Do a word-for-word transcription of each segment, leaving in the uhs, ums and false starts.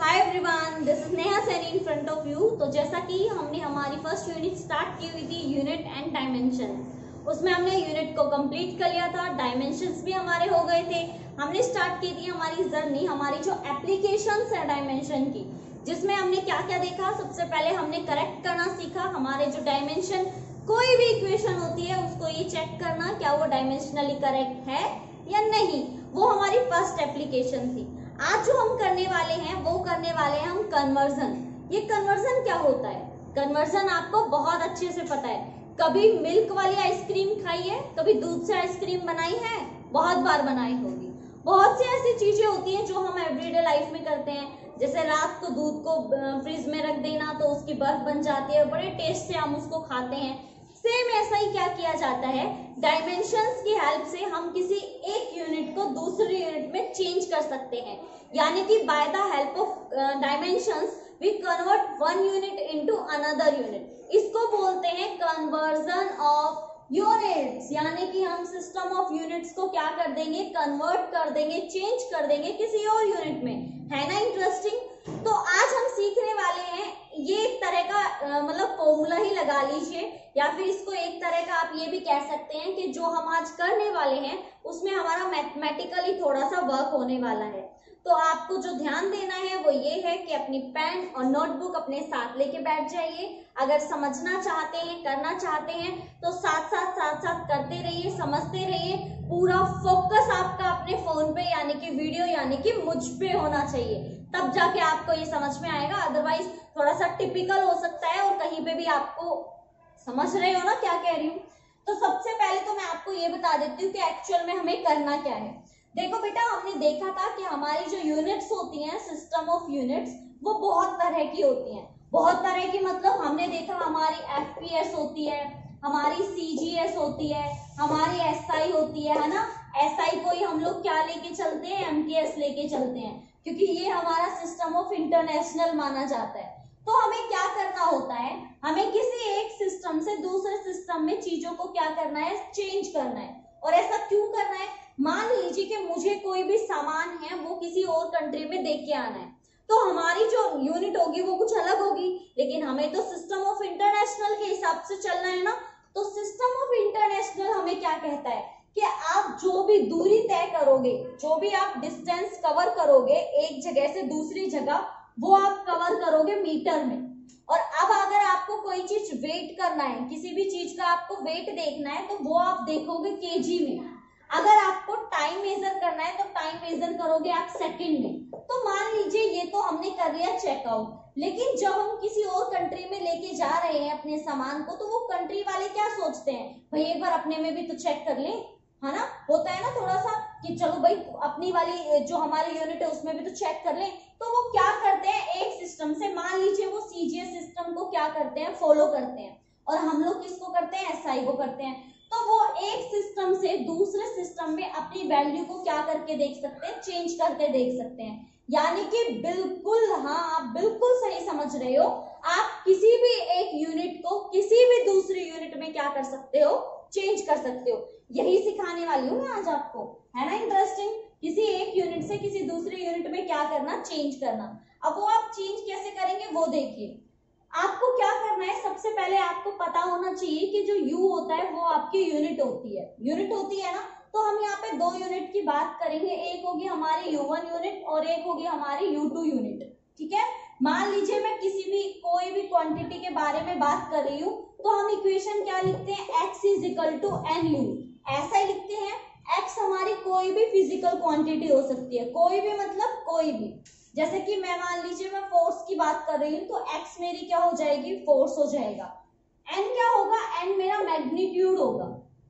Hi everyone, this is Neha Saini in front of you. तो जैसा कि हमने हमारी फर्स्ट यूनिट स्टार्ट की हुई थी यूनिट एंड डायमेंशन, उसमें हमने यूनिट को कंप्लीट कर लिया था, डायमेंशंस भी हमारे हो गए थे। हमने स्टार्ट की थी हमारी जर्नी, हमारी जो एप्लीकेशंस है डायमेंशन की, जिसमें हमने क्या क्या देखा। सबसे पहले हमने करेक्ट करना सीखा हमारे जो डायमेंशन, कोई भी इक्वेशन होती है उसको ये चेक करना क्या वो डायमेंशनली करेक्ट है या नहीं, वो हमारी फर्स्ट एप्लीकेशन थी। आज जो हम करने वाले हैं वो करने वाले हैं हम कन्वर्जन। ये कन्वर्जन क्या होता है? कन्वर्जन आपको बहुत अच्छे से पता है। कभी मिल्क वाली आइसक्रीम खाई है? कभी दूध से आइसक्रीम बनाई है? बहुत बार बनाई होगी। बहुत सी ऐसी चीजें होती हैं जो हम एवरीडे लाइफ में करते हैं, जैसे रात को दूध को फ्रिज में रख देना तो उसकी बर्फ बन जाती है, बड़े टेस्ट से हम उसको खाते हैं। सेम ऐसा ही क्या किया जाता है, डायमेंशंस की हेल्प से हम किसी एक यूनिट को दूसरी यूनिट में चेंज कर सकते हैं। यानी कि by the help of dimensions we convert one unit into another unit. इसको बोलते हैं कन्वर्जन ऑफ यूनिट्स। यानी कि हम सिस्टम ऑफ यूनिट्स को क्या कर देंगे, कन्वर्ट कर देंगे, चेंज कर देंगे किसी और यूनिट में। है ना इंटरेस्टिंग? तो आज हम सीखने वाले हैं ये एक तरह का मतलब फॉर्मूला ही लगा लीजिए, या फिर इसको एक तरह का आप ये भी कह सकते हैं कि जो हम आज करने वाले हैं उसमें हमारा मैथमेटिकली थोड़ा सा वर्क होने वाला है। तो आपको जो ध्यान देना है वो ये है कि अपनी पेन और नोटबुक अपने साथ लेके बैठ जाइए। अगर समझना चाहते हैं, करना चाहते हैं तो साथ साथ साथ साथ करते रहिए, समझते रहिए। पूरा फोकस आपका अपने फोन पे यानी कि वीडियो यानी कि मुझ पे होना चाहिए, तब जाके आपको ये समझ में आएगा। अदरवाइज थोड़ा सा टिपिकल हो सकता है और कहीं पे भी आपको, समझ रहे हो ना क्या कह रही हूँ। तो सबसे पहले तो मैं आपको ये बता देती हूँ कि एक्चुअल में हमें करना क्या है। देखो बेटा, हमने देखा था कि हमारी जो यूनिट्स होती हैं, सिस्टम ऑफ यूनिट्स, वो बहुत तरह की होती हैं। बहुत तरह की मतलब हमने देखा हमारी एफ पी एस होती है, हमारी सी जी एस होती है, हमारी एस आई होती है, है ना। एस आई को ही हम लोग क्या लेके चलते हैं, एम के एस लेके चलते हैं, क्योंकि ये हमारा सिस्टम ऑफ इंटरनेशनल माना जाता है। तो हमें क्या करना होता है, हमें किसी एक सिस्टम से दूसरे सिस्टम में चीजों को क्या करना है, चेंज करना है। और ऐसा क्यों करना है? मान लीजिए कि मुझे कोई भी सामान है वो किसी और कंट्री में दे के आना है, तो हमारी जो यूनिट होगी वो कुछ अलग होगी, लेकिन हमें तो सिस्टम ऑफ इंटरनेशनल के हिसाब से चलना है ना। तो सिस्टम ऑफ इंटरनेशनल हमें क्या कहता है कि आप जो भी दूरी तय करोगे, जो भी आप डिस्टेंस कवर करोगे एक जगह से दूसरी जगह, वो आप कवर करोगे मीटर में। और अब अगर आपको कोई चीज वेट करना है, किसी भी चीज का आपको वेट देखना है, तो वो आप देखोगे केजी में। अगर आपको टाइम मेजर करना है तो टाइम मेजर करोगे आप सेकंड में। तो मान लीजिए ये तो हमने कर लिया चेकआउट, लेकिन जब हम किसी और कंट्री में लेके जा रहे हैं अपने सामान को, तो वो कंट्री वाले क्या सोचते हैं, भाई एक बार अपने में भी तो चेक कर ले, है ना। होता है ना थोड़ा सा कि चलो भाई अपनी वाली जो हमारी यूनिट है उसमें भी तो चेक कर ले। तो वो क्या करते हैं, एक सिस्टम से, मान लीजिए वो सी जी एस सिस्टम को क्या करते हैं, फॉलो करते हैं, और हम लोग किसको करते हैं, एस आई को करते हैं। तो वो एक सिस्टम से दूसरे सिस्टम में अपनी वैल्यू को क्या करके देख सकते हैं, चेंज करके देख सकते हैं। यानी कि बिल्कुल, हाँ आप बिल्कुल सही समझ रहे हो, आप किसी भी एक यूनिट को किसी भी दूसरी यूनिट में क्या कर सकते हो, चेंज कर सकते हो। यही सिखाने वाली हूँ मैं आज आपको, है ना इंटरेस्टिंग। किसी एक यूनिट से किसी दूसरी यूनिट में क्या करना, चेंज करना। अब वो आप चेंज कैसे करेंगे वो देखिए। आपको क्या करना है, सबसे पहले आपको पता होना चाहिए कि जो U होता है वो आपकी यूनिट होती है, यूनिट होती है ना। तो हम यहाँ पे दो यूनिट की बात करेंगे, एक होगी हमारी यू वन यूनिट और एक होगी हमारी यू टू यूनिट। ठीक है, मान लीजिए मैं किसी भी कोई भी क्वांटिटी के बारे में बात कर रही हूँ, तो हम इक्वेशन क्या लिखते हैं, x is equal to N U, ऐसा ही लिखते हैं। x हमारी कोई भी फिजिकल क्वांटिटी हो सकती है, कोई भी मतलब कोई भी। जैसे कि मैं मान लीजिए मैं फोर्स की बात कर रही हूँ, तो x मेरी क्या हो जाएगी, फोर्स हो जाएगा। n क्या होगा, n मेरा मैग्नीट्यूड होगा।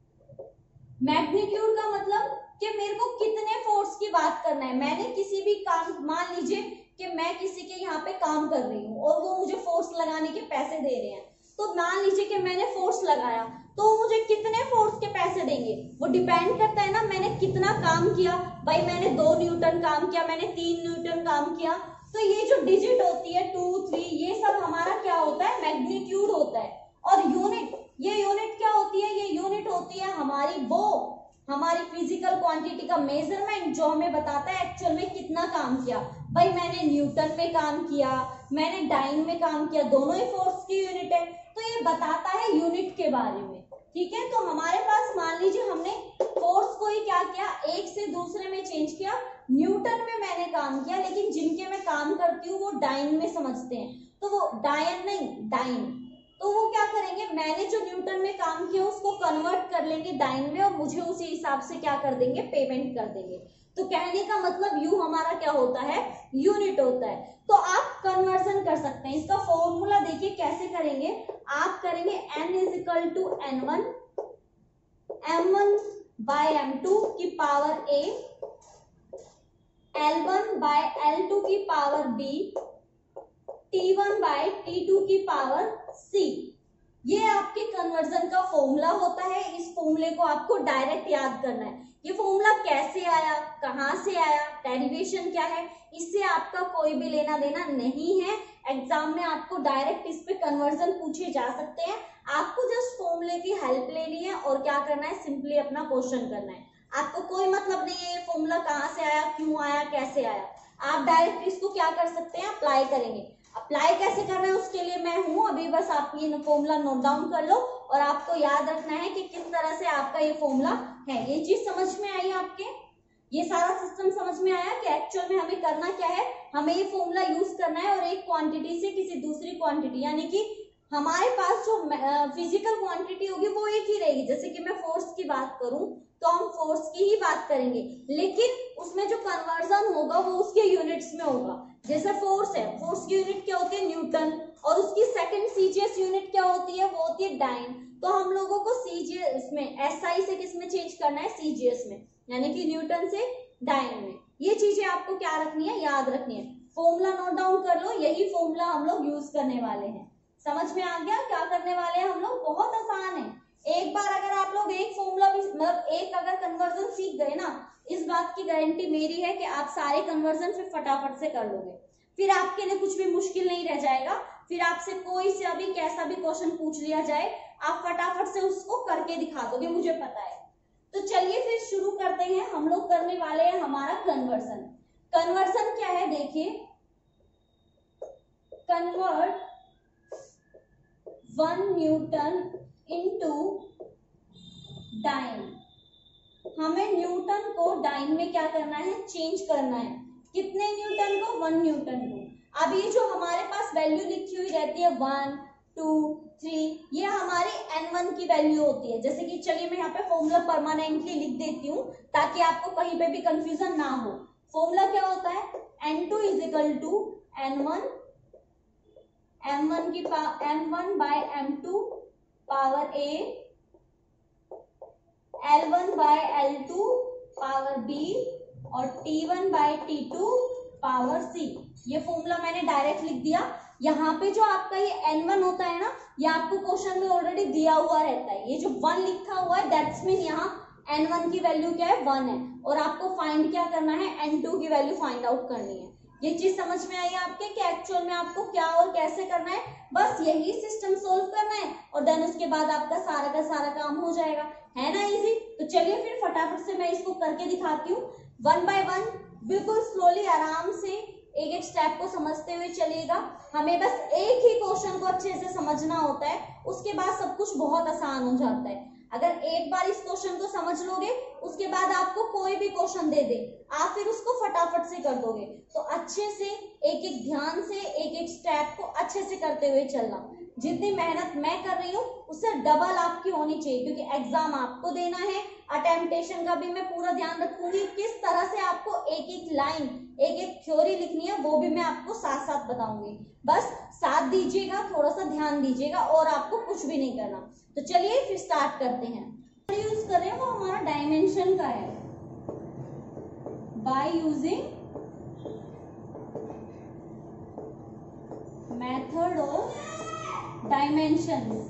मैग्नीट्यूड का मतलब कि मेरे को कितने फोर्स की बात करना है। मैंने किसी भी काम, मान लीजिए कि मैं किसी के यहाँ पे काम कर रही हूँ और वो मुझे फोर्स लगाने के पैसे दे रहे हैं, तो मान लीजिए कि मैंने फोर्स लगाया, तो मुझे कितने फोर्स के पैसे देंगे, वो डिपेंड करता है ना मैंने कितना काम किया। भाई मैंने दो न्यूटन काम किया, मैंने तीन न्यूटन काम किया, तो ये जो डिजिट होती है टू थ्री, ये सब हमारा क्या होता है, मैग्नीट्यूड होता है। और यूनिट, ये यूनिट क्या होती है, ये यूनिट होती है हमारी वो हमारी फिजिकल क्वांटिटी का मेजरमेंट जो हमें बताता है एक्चुअल में कितना काम किया। भाई मैंने न्यूटन में काम किया, मैंने डाइन में काम किया, दोनों ही फोर्स की यूनिट है, तो ये बताता है यूनिट के बारे में। ठीक है, तो हमारे पास मान लीजिए हमने फोर्स को ही क्या किया, एक से दूसरे में चेंज किया। न्यूटन में मैंने काम किया, लेकिन जिनके मैं काम करती हूँ वो डाइन में समझते हैं, तो वो डायन नहीं डाइन, तो वो क्या करेंगे, मैंने जो न्यूटन में काम किया उसको कन्वर्ट कर लेंगे डाइन में और मुझे उसी हिसाब से क्या कर देंगे, पेमेंट कर देंगे। तो कहने का मतलब यू हमारा क्या होता है, यूनिट होता है। तो आप कन्वर्जन कर सकते हैं। इसका फॉर्मूला देखिए कैसे करेंगे, आप करेंगे n is equal to N one M one by M two की power a, L one by L two की power b, T one by T two की पावर c। ये आपके कन्वर्जन का फॉर्मूला होता है। इस फॉर्मूले को आपको डायरेक्ट याद करना है। ये फॉर्मूला कैसे आया, कहां से आया, डेरिवेशन क्या है, इससे आपका कोई भी लेना देना नहीं है। एग्जाम में आपको डायरेक्ट इस पे कन्वर्जन पूछे जा सकते हैं। आपको जस्ट फॉर्मूले की हेल्प लेनी है और क्या करना है, सिंपली अपना क्वेश्चन करना है। आपको कोई मतलब नहीं है ये फॉर्मूला कहाँ से आया, क्यों आया, कैसे आया। आप डायरेक्ट इसको क्या कर सकते हैं, अप्लाई करेंगे। अप्लाई कैसे करना है उसके लिए मैं हूं, अभी बस आप ये फॉर्मूला नोट डाउन कर लो और आपको याद रखना है कि किस तरह से आपका ये फॉर्मूला है। ये चीज समझ में आई आपके, ये सारा सिस्टम समझ में आया कि एक्चुअल में हमें करना क्या है, हमें ये फॉर्मूला यूज करना है और एक क्वांटिटी से किसी दूसरी क्वांटिटी, यानी कि हमारे पास जो फिजिकल क्वांटिटी होगी वो एक ही रहेगी। जैसे कि मैं फोर्स की बात करूं तो हम फोर्स की ही बात करेंगे, लेकिन उसमें जो कन्वर्जन होगा वो उसके यूनिट्स में होगा। जैसे फोर्स है, फोर्स की यूनिट क्या होती है, न्यूटन, और उसकी सेकंड सीजीएस यूनिट क्या होती है, वो होती है डाइन। तो हम लोगों को सीजीएस में एसआई से किस में चेंज करना है, सीजीएस में, यानी कि न्यूटन से डाइन में। ये चीजें आपको क्या रखनी है, याद रखनी है। फॉर्मूला नोट डाउन कर लो, यही फॉर्मूला हम लोग यूज करने वाले हैं। समझ में आ गया क्या करने वाले हैं हम लोग, बहुत आसान है। एक बार अगर आप लोग एक फॉर्मूला भी मतलब एक अगर कन्वर्जन सीख गए ना, इस बात की गारंटी मेरी है कि आप सारे कन्वर्जन फिर फटाफट से कर लोगे। फिर आपके लिए कुछ भी मुश्किल नहीं रह जाएगा। फिर आपसे कोई सा भी कैसा भी क्वेश्चन पूछ लिया जाए, आप फटाफट से उसको करके दिखा दोगे, मुझे पता है। तो चलिए फिर शुरू करते हैं। हम लोग करने वाले हैं हमारा कन्वर्जन। कन्वर्जन क्या है देखिए, convert one newton into dyne. हमें न्यूटन को डाइन में क्या करना है, चेंज करना है। कितने न्यूटन को, वन न्यूटन को। अब ये जो हमारे पास वैल्यू लिखी हुई रहती है वन टू थ्री, ये हमारी एन वन की वैल्यू होती है। जैसे कि चलिए मैं यहाँ पे फॉर्मूला परमानेंटली लिख देती हूँ ताकि आपको कहीं पे भी कंफ्यूजन ना हो। फॉर्मूला क्या होता है, N two is equal to N one M one की M one by M two power A, L one by L two power B और T one by T two power C. ये formula मैंने direct लिख दिया। यहाँ पे जो आपका ये एन वन होता है ना, ये आपको क्वेश्चन में ऑलरेडी दिया हुआ रहता है। ये जो वन लिखा हुआ है दैट्स मीन यहाँ एन वन की वैल्यू क्या है, वन है, और आपको फाइंड क्या करना है, एन टू की वैल्यू फाइंड आउट करनी है। ये चीज समझ में आई आपके कि एक्चुअल में आपको क्या और कैसे करना है, बस यही सिस्टम सोल्व करना है और देन उसके बाद आपका सारा का सारा काम हो जाएगा, है ना इजी। तो चलिए फिर फटाफट से मैं इसको करके दिखाती हूँ वन बाय वन, बिल्कुल स्लोली आराम से एक एक स्टेप को समझते हुए चलिएगा। हमें बस एक ही क्वेश्चन को अच्छे से समझना होता है, उसके बाद सब कुछ बहुत आसान हो जाता है। अगर एक बार इस क्वेश्चन को समझ लोगे, उसके बाद आपको कोई भी क्वेश्चन दे दे, आप फिर उसको फटाफट से कर दोगे। तो अच्छे से एक एक ध्यान से एक एक स्टेप को अच्छे से करते हुए चलना। जितनी मेहनत मैं कर रही हूँ उससे डबल आपकी होनी चाहिए, क्योंकि एग्जाम आपको देना है। अटेम्पटेशन का भी मैं पूरा ध्यान रखूंगी, किस तरह से आपको एक एक लाइन एक एक थ्योरी लिखनी है वो भी मैं आपको साथ साथ बताऊंगी। बस साथ दीजिएगा, थोड़ा सा ध्यान दीजिएगा और आपको कुछ भी नहीं करना। तो चलिए फिर स्टार्ट करते हैं। यूज कर रहे हैं वो हमारा डायमेंशन का है, by using method of dimensions.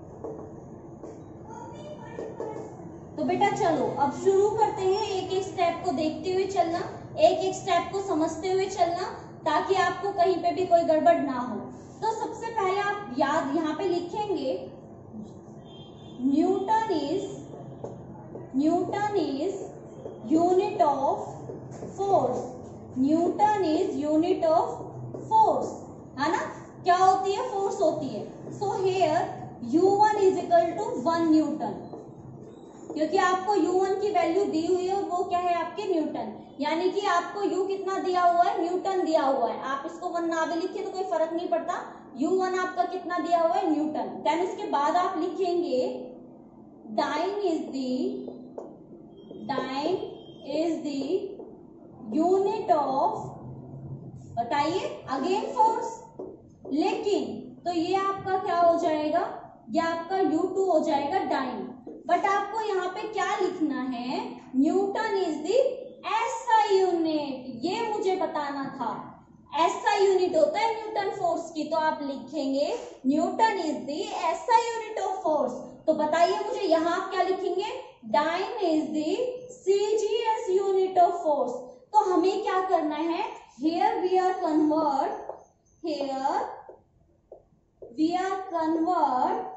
तो बेटा चलो अब शुरू करते हैं, एक एक स्टेप को देखते हुए चलना, एक एक स्टेप को समझते हुए चलना, ताकि आपको कहीं पे भी कोई गड़बड़ ना हो। तो सबसे पहले आप याद यहाँ पे लिखेंगे newton is newton is unit of force, newton is unit of force, है ना, क्या होती है, फोर्स होती है। So here U one is equal to one newton, क्योंकि आपको यू वन की वैल्यू दी हुई है, वो क्या है आपके न्यूटन, यानी कि आपको u कितना दिया हुआ है, न्यूटन दिया हुआ है। आप इसको वन ना भी लिखे तो कोई फर्क नहीं पड़ता, यू वन आपका कितना दिया हुआ है, न्यूटन। देन उसके बाद आप लिखेंगे dyne is the dyne is the unit of, बताइए, अगेन फोर्स। लेकिन तो ये आपका क्या हो जाएगा, ये आपका यू टू हो जाएगा डाइन, बट आपको यहाँ पे क्या लिखना है, newton is the SI unit, ये मुझे बताना था। एसआई यूनिट होता है न्यूटन फोर्स की, तो आप लिखेंगे newton is the SI unit of force. तो बताइए मुझे यहाँ आप क्या लिखेंगे, dyne is the CGS unit of force. तो हमें क्या करना है, here we are convert here we are convert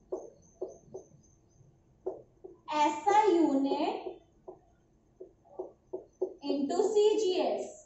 SI unit into CGS.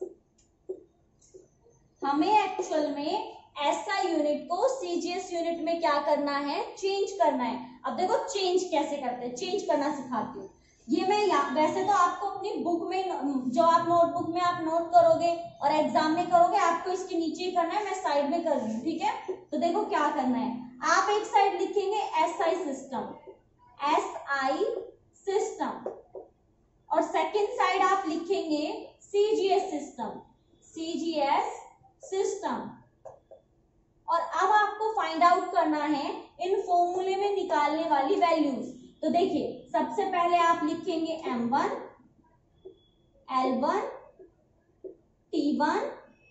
हमें एक्चुअल में एसआई यूनिट को सीजीएस यूनिट में क्या करना है, चेंज करना है। अब देखो चेंज कैसे करते हैं, चेंज करना सिखाती हूँ। ये मैं यहाँ, वैसे तो आपको अपनी बुक में, जो आप नोटबुक में आप नोट करोगे और एग्जाम में करोगे, आपको इसके नीचे ही करना है, मैं साइड में कर रही हूँ, ठीक है। तो देखो क्या करना है, आप एक साइड लिखेंगे एसआई सिस्टम, एसआई सिस्टम, और सेकेंड साइड आप लिखेंगे सीजीएस सिस्टम, सीजीएस सिस्टम। और अब आपको फाइंड आउट करना है इन फॉर्मूले में निकालने वाली वैल्यूज। तो देखिए सबसे पहले आप लिखेंगे M one, L one, T one,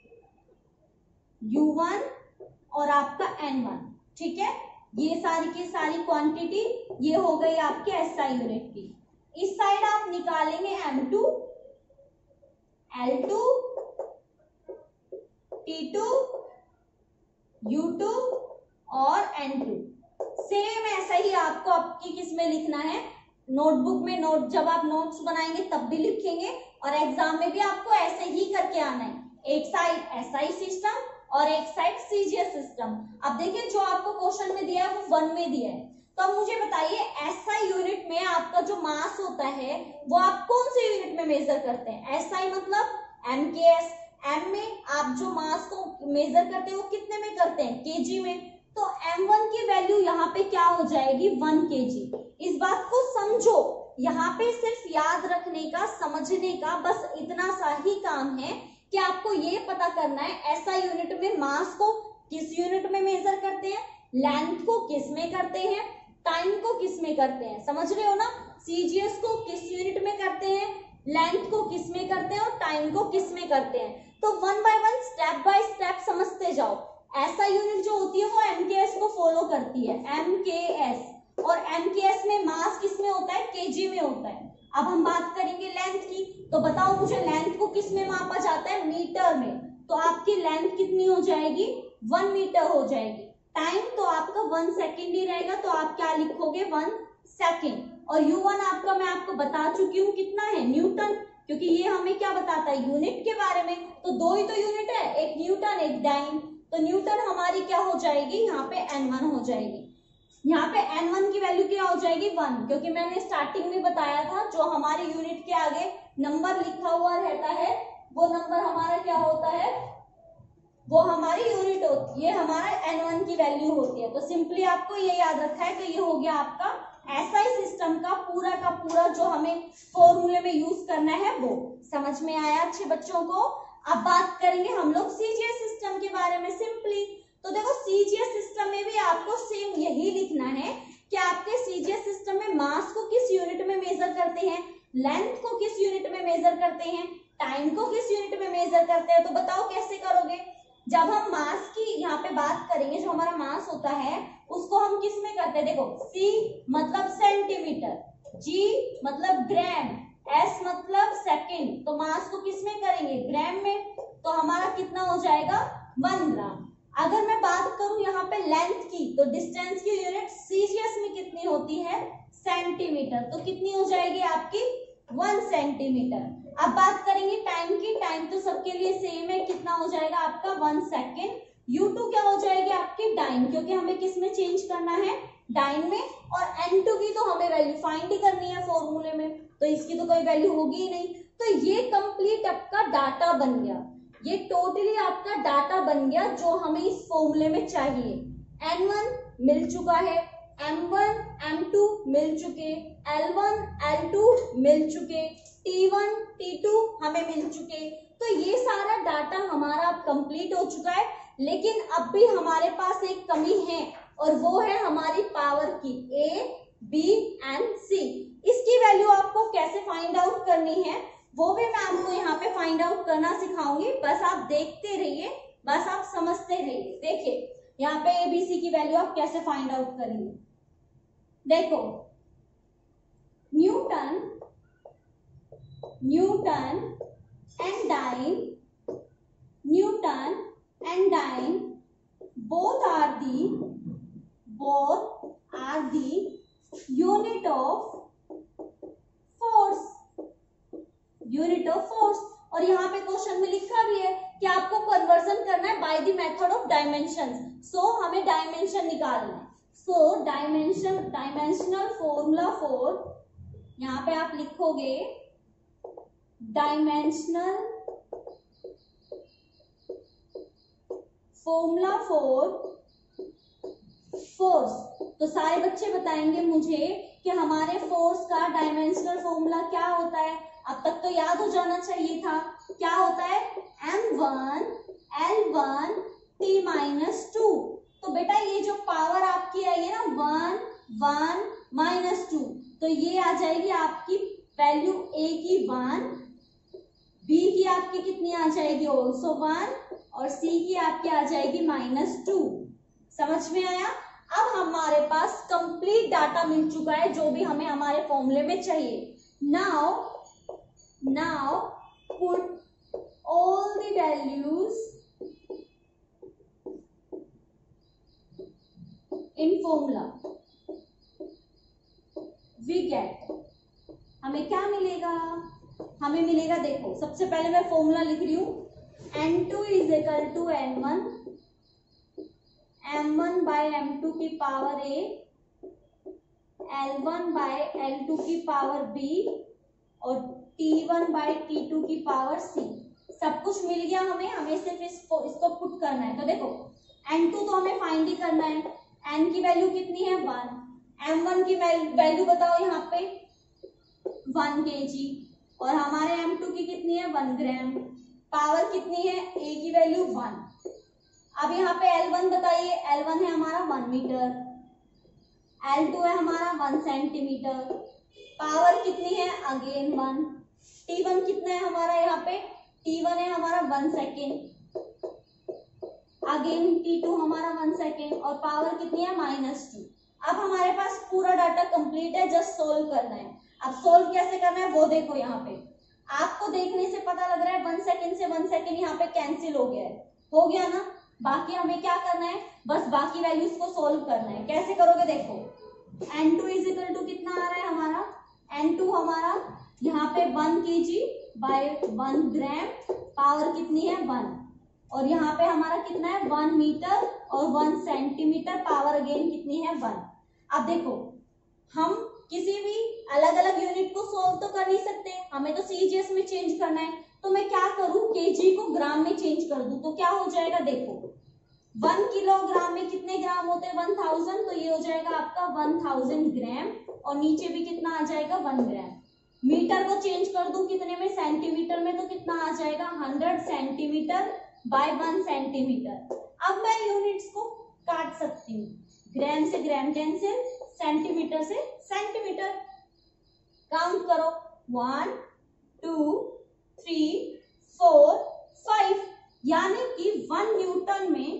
U one और आपका एन वन, ठीक है। ये सारी की सारी क्वांटिटी ये हो गई आपके एसआई यूनिट की। इस साइड आप निकालेंगे M two, L two, T two, U two और एन टू। सेम ऐसा ही आपको आपकी किस में लिखना है, नोटबुक में, नोट जब आप नोट्स बनाएंगे तब भी लिखेंगे, और एग्जाम में भी आपको ऐसे ही करके आना है। एक साइड एसआई सिस्टम और एक साइड सीजीएस सिस्टम। अब देखिए जो आपको क्वेश्चन में दिया है वो वन में दिया है, तो अब मुझे बताइए एसआई यूनिट में आपका जो मास होता है वो आप कौन से यूनिट में मेजर करते हैं। एसआई मतलब एमकेएस, एम में आप जो मास को मेजर करते हैं वो कितने में करते हैं, केजी में। तो एम वन की वैल्यू यहाँ पे क्या हो जाएगी, वन केजी। इस बात को समझो, यहाँ पे सिर्फ याद रखने का, समझने का बस इतना सा ही काम है कि आपको ये पता करना है एसआई यूनिट में मास को किस यूनिट में मेजर करते हैं, लेंथ को किस में करते हैं, टाइम को किस में करते हैं, समझ रहे हो ना। सीजीएस को किस यूनिट में करते हैं, लेंथ को किस में करते हैं और टाइम को किस में करते हैं। तो one by one step by step समझते जाओ। ऐसा यूनिट जो होती है वो एमकेएस को फॉलो करती है, एमकेएस, और एमकेएस में मास किस में होता है, केजी में होता है। अब हम बात करेंगे लेंथ की, तो बताओ मुझे लेंथ को किस में मापा जाता है, मीटर में। तो आपकी लेंथ कितनी हो जाएगी, वन मीटर हो जाएगी। टाइम तो आपका वन सेकेंड ही रहेगा, तो आप क्या लिखोगे, वन सेकेंड। और यू वन आपका मैं आपको बता चुकी हूँ कितना है, न्यूटन, क्योंकि ये हमें क्या बताता है, यूनिट के बारे में। तो दो ही तो यूनिट है, एक न्यूटन एक डाइन। तो न्यूटन हमारी क्या हो जाएगी, यहाँ पे एन वन हो जाएगी। यहाँ पे एन वन की वैल्यू क्या हो जाएगी, वन, क्योंकि मैंने स्टार्टिंग में बताया था जो हमारे यूनिट के आगे नंबर लिखा हुआ रहता है वो नंबर हमारा क्या होता है, वो हमारी यूनिट होती है, ये हमारा एन वन की वैल्यू होती है। तो सिंपली आपको ये याद रखा है कि ये हो गया आपका एसआई सिस्टम का पूरा का पूरा जो हमें फॉर्मूले में यूज करना है वो। समझ में आया अच्छे बच्चों को। अब बात करेंगे हम लोग सीजीएस सिस्टम के बारे में सिंपली। तो देखो सीजीएस सिस्टम में भी आपको सेम यही लिखना है कि आपके सीजीएस सिस्टम में मास को किस यूनिट में मेजर करते हैं, लेंथ को किस यूनिट में मेजर करते हैं, टाइम को किस यूनिट में मेजर करते हैं। तो बताओ कैसे करोगे। जब हम मास की यहाँ पे बात करेंगे, जो हमारा मास होता है उसको हम किस में करते हैं, देखो सी मतलब सेंटीमीटर, जी मतलब ग्राम, एस मतलब सेकंड, तो मास को किस में करेंगे, ग्राम में। तो हमारा कितना हो जाएगा, वन ग्राम। अगर मैं बात करूं यहाँ पे लेंथ की, तो डिस्टेंस की यूनिट सीजीएस में कितनी होती है, सेंटीमीटर, तो कितनी हो जाएगी आपकी वन सेंटीमीटर। अब बात करेंगे टाइम की, टाइम तो सबके लिए सेम है, कितना हो जाएगा आपका वन सेकेंड। यू टू क्या हो जाएगी आपकी डाइन, क्योंकि हमें किस में चेंज करना है, डाइन में, और एन टू की तो हमें वैल्यू फाइंड ही करनी है फॉर्मूले में, तो इसकी तो कोई वैल्यू होगी ही नहीं। तो ये कंप्लीट आपका डाटा बन गया, ये टोटली आपका डाटा बन गया जो हमें इस फॉर्मूले में चाहिए। एन वन मिल चुका है, एम वन एम टू मिल चुके, एल वन एल टू मिल चुके, टी वन टी टू हमें मिल चुके। तो ये सारा डाटा हमारा अब कंप्लीट हो चुका है, लेकिन अब भी हमारे पास एक कमी है और वो है हमारी पावर की, ए बी एंड सी। इसकी वैल्यू आपको कैसे फाइंड आउट करनी है वो भी मैं आपको यहाँ पे फाइंड आउट करना सिखाऊंगी, बस आप देखते रहिए, बस आप समझते रहिए। देखिए यहाँ पे ए बी सी की वैल्यू आप कैसे फाइंड आउट करेंगे। देखो newton newton and dyne newton and dyne both are the both are the unit of force unit of force। और यहाँ पे क्वेश्चन में लिखा भी है कि आपको कन्वर्जन करना है by the method of dimension, so हमें डायमेंशन निकालना है। So dimension dimensional formula for, यहाँ पे आप लिखोगे डायमेंशनल फॉर्मूला फॉर फोर्स। तो सारे बच्चे बताएंगे मुझे कि हमारे फोर्स का डायमेंशनल फॉर्मूला क्या होता है। अब तक तो याद हो जाना चाहिए था, क्या होता है, M one L one T minus two. तो बेटा ये जो पावर आपकी आई है ना वन वन माइनस टू, तो ये आ जाएगी आपकी वैल्यू ए की वन, बी की आपकी कितनी आ जाएगी ऑल्सो वन, और सी की आपकी आ जाएगी माइनस टू। समझ में आया। अब हमारे पास कंप्लीट डाटा मिल चुका है जो भी हमें हमारे फॉर्मूले में चाहिए। Now now put all the values in formula, we get, हमें क्या मिलेगा, हमें मिलेगा, देखो सबसे पहले मैं फॉर्मूला लिख रही हूं, N two is equal to N one, M one by M two की power A, L one by L two की पावर बी, और T one by T two की पावर सी। सब कुछ मिल गया हमें, हमें सिर्फ इसको इसको पुट करना है। तो देखो एन टू तो हमें फाइंड ही करना है, एन की वैल्यू कितनी है वन, एम वन की वैल्यू बताओ यहाँ पे वन के जी, और हमारे एम टू की कितनी है वन ग्राम, पावर कितनी है ए की वैल्यू वन। अब यहाँ पे एल वन बताइए, एल वन है हमारा वन मीटर, एल टू है हमारा वन सेंटीमीटर, पावर कितनी है अगेन वन, टी वन कितना है हमारा यहाँ पे, टी वन है हमारा one second, again T two हमारा वन सेकेंड, और पावर कितनी है माइनस टू। अब हमारे पास पूरा डाटा कंप्लीट है, जस्ट सोल्व करना है। अब सोल्व कैसे करना है वो देखो, यहाँ पे आपको देखने से पता लग रहा है वन सेकेंड से वन सेकेंड यहाँ पे कैंसिल हो गया है, हो गया ना। बाकी हमें क्या करना है, बस बाकी वैल्यूज को सोल्व करना है। कैसे करोगे, देखो N two is equal to कितना आ रहा है हमारा, एन टू हमारा यहाँ पे one K G by one gram, power कितनी है वन, और यहाँ पे हमारा कितना है वन मीटर और वन सेंटीमीटर, पावर अगेन कितनी है वन। अब देखो हम किसी भी अलग अलग यूनिट को सोल्व तो कर नहीं सकते, हमें तो सीजीएस में चेंज करना है। तो मैं क्या करूं, केजी को ग्राम में चेंज कर दूं, तो क्या हो जाएगा, देखो वन किलोग्राम में कितने ग्राम होते हैं वन थाउजेंड, तो ये हो जाएगा आपका वन थाउजेंड ग्राम, और नीचे भी कितना आ जाएगा वन ग्राम। मीटर को चेंज कर दूं कितने में, सेंटीमीटर में, तो कितना आ जाएगा hundred centimeter by one centimeter. अब मैं यूनिट्स को काट सकती हूँ, ग्राम से ग्राम कैंसिल, सेंटीमीटर से सेंटीमीटर। काउंट करो, one two three four five, यानी कि वन न्यूटन में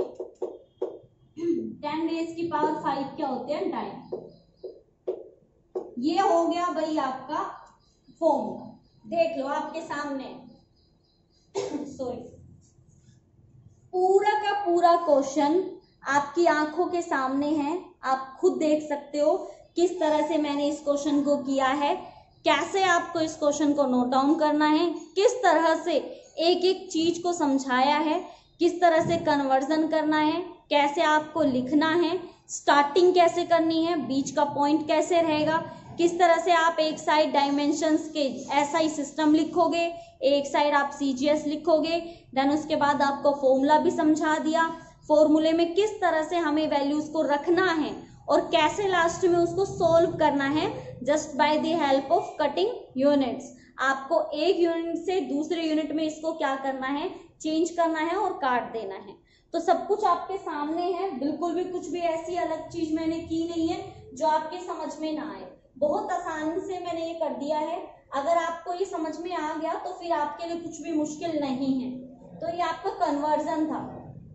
टेन रेज की पावर फाइव क्या होते हैं, डाइन। ये हो गया भाई आपका फॉर्मूला, देख लो आपके सामने सॉरी पूरा का पूरा क्वेश्चन आपकी आंखों के सामने है, आप खुद देख सकते हो किस तरह से मैंने इस क्वेश्चन को किया है, कैसे आपको इस क्वेश्चन को नोट डाउन करना है, किस तरह से एक एक चीज को समझाया है, किस तरह से कन्वर्जन करना है, कैसे आपको लिखना है, स्टार्टिंग कैसे करनी है, बीच का पॉइंट कैसे रहेगा, किस तरह से आप एक साइड डायमेंशंस के ऐसा ही सिस्टम लिखोगे, एक साइड आप सीजीएस लिखोगे, देन उसके बाद आपको फॉर्मूला भी समझा दिया, फॉर्मूले में किस तरह से हमें वैल्यूज को रखना है और कैसे लास्ट में उसको सोल्व करना है just by the help of cutting units. आपको एक यूनिट से दूसरे यूनिट में इसको क्या करना है, चेंज करना है और काट देना है। तो सब कुछ आपके सामने है, बिल्कुल भी कुछ भी ऐसी अलग चीज मैंने की नहीं है जो आपके समझ में ना आए। बहुत आसानी से मैंने ये कर दिया है। अगर आपको ये समझ में आ गया तो फिर आपके लिए कुछ भी मुश्किल नहीं है। तो ये आपका कन्वर्जन था,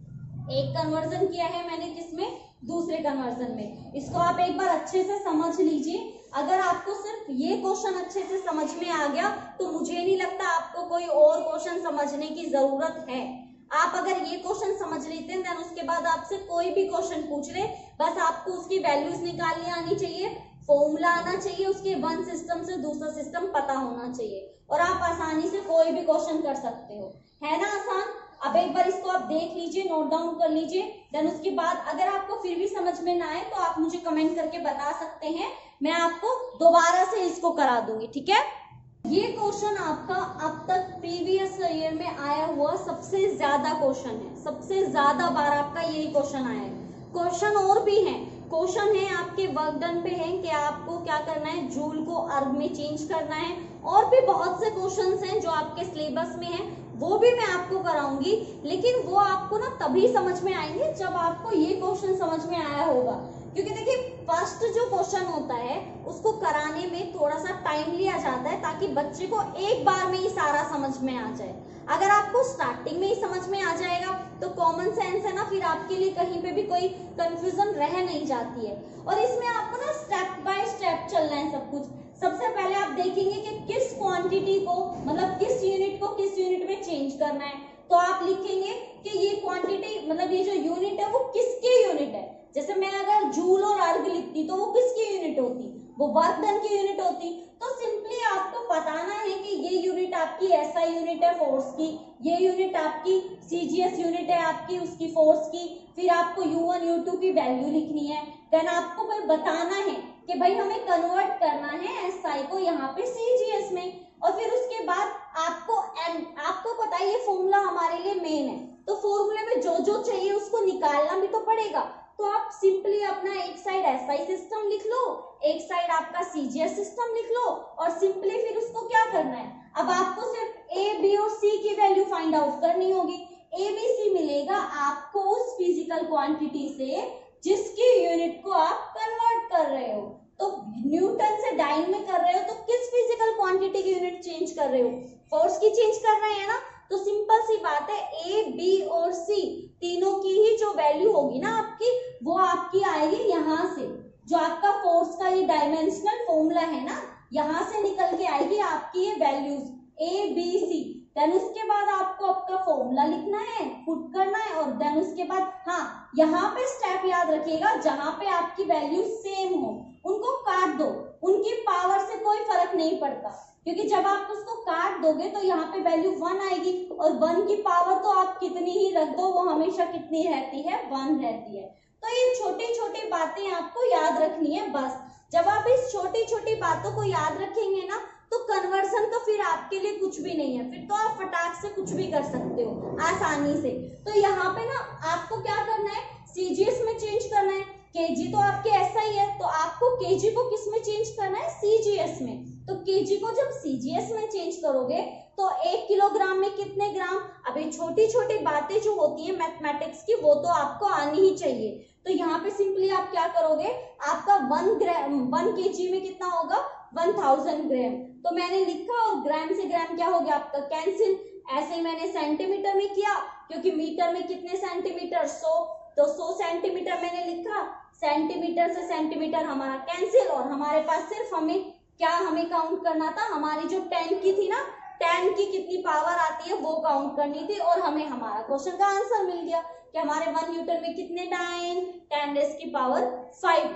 एक कन्वर्जन किया है मैंने किसमें, दूसरे कन्वर्जन में। इसको आप एक बार अच्छे से समझ लीजिए। अगर आपको सिर्फ ये क्वेश्चन अच्छे से समझ में आ गया तो मुझे नहीं लगता आपको कोई और क्वेश्चन समझने की जरूरत है। आप अगर ये क्वेश्चन समझ लेते हैं देन उसके बाद आपसे कोई भी क्वेश्चन पूछ ले, बस आपको उसकी वैल्यूज निकालनी आनी चाहिए, फॉर्मूला आना चाहिए, उसके वन सिस्टम से दूसरा सिस्टम पता होना चाहिए और आप आसानी से कोई भी क्वेश्चन कर सकते हो। है ना आसान? अब एक बार इसको आप देख लीजिए, नोट डाउन कर लीजिए। देन उसके बाद अगर आपको फिर भी समझ में ना आए तो आप मुझे कमेंट करके बता सकते हैं, मैं आपको दोबारा से इसको करा दूंगी, ठीक है। ये क्वेश्चन आपका अब तक प्रीवियस ईयर में आया हुआ सबसे ज्यादा क्वेश्चन है, सबसे ज्यादा बार आपका यही क्वेश्चन आया है। क्वेश्चन और भी हैं, क्वेश्चन है आपके वर्क डन पे है कि आपको क्या करना है, जूल को अर्ग में चेंज करना है, और भी बहुत से क्वेश्चंस हैं जो आपके सिलेबस में हैं, वो भी मैं आपको कराऊंगी। लेकिन वो आपको ना तभी समझ में आएंगे जब आपको ये क्वेश्चन समझ में आया होगा। क्योंकि देखिए फर्स्ट जो क्वेश्चन होता है उसको कराने में थोड़ा सा टाइम लिया जाता है ताकि बच्चे को एक बार में ही सारा समझ में आ जाए। अगर आपको स्टार्टिंग में ही समझ में आ जाएगा तो कॉमन सेंस है ना, फिर आपके लिए कहीं पे भी कोई कंफ्यूजन रह नहीं जाती है। और इसमें आपको ना स्टेप बाय स्टेप चलना है सब कुछ। सबसे पहले आप देखेंगे कि किस क्वांटिटी को, मतलब किस यूनिट को किस यूनिट में चेंज करना है। तो आप लिखेंगे कि ये क्वांटिटी, मतलब ये जो यूनिट है वो किसकी यूनिट है। जैसे मैं अगर जूल और अर्ग लिखती तो वो किसकी यूनिट होती, वो वर्क डन की यूनिट होती। तो सिंपली आपको बताना है कि ये यूनिट आपकी ऐसा यूनिट है फोर्स की, ये यूनिट आपकी सीजीएस यूनिट है आपकी उसकी फोर्स की। फिर आपको यू वन यू टू की वैल्यू लिखनी है। देन आपको भाई बताना है कि भाई हमें कन्वर्ट करना है एसआई को यहाँ पे सीजीएस में। और फिर उसके बाद आपको एम, आपको पता है ये फॉर्मूला हमारे लिए मेन है, तो फॉर्मूले में जो जो चाहिए उसको निकालना भी तो पड़ेगा। तो आप सिंपली अपना एक साइड एसआई सिस्टम लिख लो, एक साइड आपका सीजीएस सिस्टम लिख लो और सिंपली फिर उसको क्या करना है, अब आपको सिर्फ ए बी और सी की वैल्यू फाइंड आउट करनी होगी। ए बी सी मिलेगा आपको उस फिजिकल क्वांटिटी से जिसकी यूनिट को आप कन्वर्ट कर रहे हो। तो न्यूटन से डाइन में कर रहे हो तो किस फिजिकल क्वांटिटी की यूनिट चेंज कर रहे हो, फोर्स की चेंज कर रहे हैं ना। तो सिंपल सी बात है, ए बी और सी तीनों की ही जो वैल्यू होगी ना आपकी, वो आपकी आएगी यहाँ से। जो आपका फोर्स का ये डायमेंशनल फॉर्मूला है ना, यहाँ से निकल के आएगी आपकी ये values A B C. Then उसके बाद आपको आपका फॉर्मूला लिखना है, पुट करना है, और देन उसके बाद हाँ यहाँ पे स्टेप याद रखिएगा, जहां पे आपकी वैल्यू सेम हो उनको काट दो। उनकी पावर से कोई फर्क नहीं पड़ता, क्योंकि जब आप उसको काट दोगे तो यहाँ पे वैल्यू वन आएगी और वन की पावर तो आप कितनी ही रख दो वो हमेशा कितनी रहती है, वन रहती है। तो ये छोटी छोटी बातें आपको याद रखनी है बस। जब आप इस छोटी छोटी बातों को याद रखेंगे ना तो कन्वर्सन तो फिर आपके लिए कुछ भी नहीं है, फिर तो आप फटाक से कुछ भी कर सकते हो आसानी से। तो यहाँ पे ना आपको क्या करना है, सीजीएस में चेंज करना है। केजी तो आपके ऐसा ही है, तो आपको केजी को किस में चेंज करना है, सीजीएस में। तो केजी को जब सीजीएस में चेंज करोगे तो एक किलोग्राम में कितने ग्राम। अब ये छोटी छोटी बातें जो होती है मैथमेटिक्स की वो तो आपको आनी ही चाहिए। तो यहाँ पे सिंपली आप क्या करोगे, आपका वन ग्राम वन केजी में कितना होगा, वन थाउजेंड ग्राम। तो मैंने लिखा और ग्राम से ग्राम क्या हो गया आपका कैंसिल। ऐसे ही मैंने सेंटीमीटर में किया, क्योंकि मीटर में कितने सेंटीमीटर, सौ, तो सौ सेंटीमीटर मैंने लिखा। सेंटीमीटर से सेंटीमीटर हमारा कैंसिल, और हमारे पास सिर्फ हमें क्या हमें काउंट करना था, हमारी जो टेन की थी ना, टेन की कितनी पावर आती है वो काउंट करनी थी। और हमें हमारा क्वेश्चन का आंसर मिल गया कि हमारे वन न्यूटन में कितने टाइम, टेन रेज़ की पावर फाइव टाइम।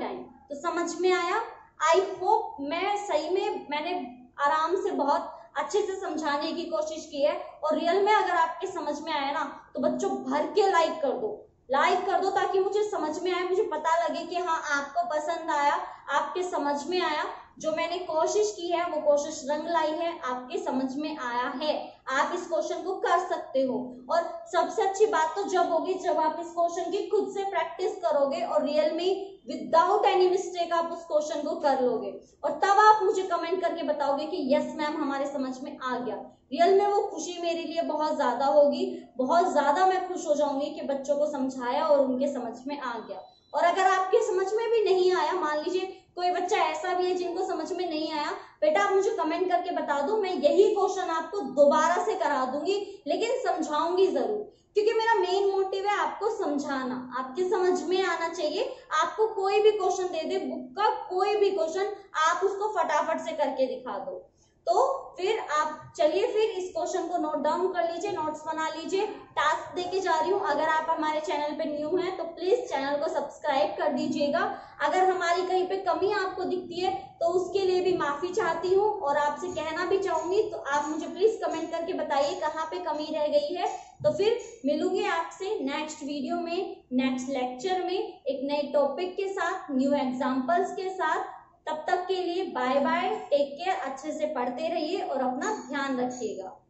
तो समझ में आया? आई होप मैं सही में मैंने आराम से बहुत अच्छे से समझाने की कोशिश की है, और रियल में अगर आपके समझ में आया ना तो बच्चों भर के लाइक कर दो, लाइक कर दो ताकि मुझे समझ में आए, मुझे पता लगे कि हाँ आपको पसंद आया, आपके समझ में आया। जो मैंने कोशिश की है वो कोशिश रंग लाई है, आपके समझ में आया है, आप इस क्वेश्चन को कर सकते हो। और सबसे अच्छी बात तो जब होगी जब आप इस क्वेश्चन की खुद से प्रैक्टिस करोगे और रियल में विदाउट एनी मिस्टेक आप उस क्वेश्चन को कर लोगे, और तब आप मुझे कमेंट करके बताओगे कि यस मैम हमारे समझ में आ गया। रियल में वो खुशी मेरे लिए बहुत ज्यादा होगी, बहुत ज्यादा मैं खुश हो जाऊंगी कि बच्चों को समझाया और उनके समझ में आ गया। और अगर आपके समझ में भी नहीं आया, मान लीजिए कोई बच्चा ऐसा भी है जिनको समझ में नहीं आया, बेटा आप मुझे कमेंट करके बता दो, मैं यही क्वेश्चन आपको दोबारा से करा दूंगी, लेकिन समझाऊंगी जरूर, क्योंकि मेरा मेन मोटिव है आपको समझाना, आपके समझ में आना चाहिए। आपको कोई भी क्वेश्चन दे दे, बुक का कोई भी क्वेश्चन, आप उसको फटाफट से करके दिखा दो। तो फिर आप चलिए फिर इस क्वेश्चन को नोट डाउन कर लीजिए, नोट्स बना लीजिए। टास्क देके जा रही हूँ, अगर आप हमारे चैनल पे न्यू हैं तो प्लीज चैनल को सब्सक्राइब कर दीजिएगा। अगर हमारी कहीं पे कमी आपको दिखती है तो उसके लिए भी माफी चाहती हूँ, और आपसे कहना भी चाहूंगी, तो आप मुझे प्लीज कमेंट करके बताइए कहाँ पे कमी रह गई है। तो फिर मिलूंगी आपसे नेक्स्ट वीडियो में, नेक्स्ट लेक्चर में, एक नए टॉपिक के साथ, न्यू एग्जाम्पल्स के साथ। तब तक के लिए बाय बाय, टेक केयर, अच्छे से पढ़ते रहिए और अपना ध्यान रखिएगा।